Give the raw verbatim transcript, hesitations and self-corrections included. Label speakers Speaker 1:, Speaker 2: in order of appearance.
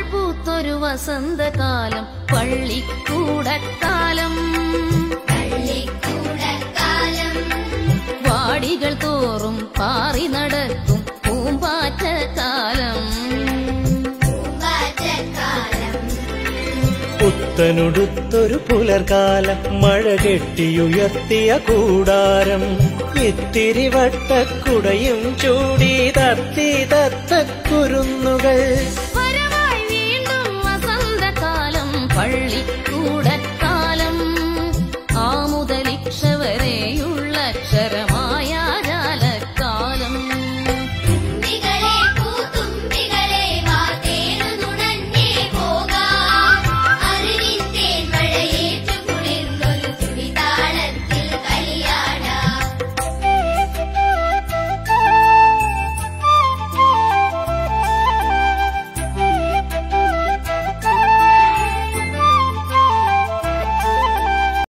Speaker 1: താമരകൾ പൂത്തൊരു വസന്തകാലം പള്ളിക്കൂടക്കാലം പള്ളിക്കൂടക്കാലം വാടികൾ തോറും പാറി നടക്കും പൂമ്പാറ്റക്കാലം പൂമ്പാറ്റക്കാലം
Speaker 2: പുത്തനുടുത്തൊരു പുലർകാലം മഴ കെട്ടിയുയർത്തിയ കൂടാരം ഇത്തിരി വട്ടക്കുടയും ചൂടി തത്തി തത്തക്കുരുന്നുകൾ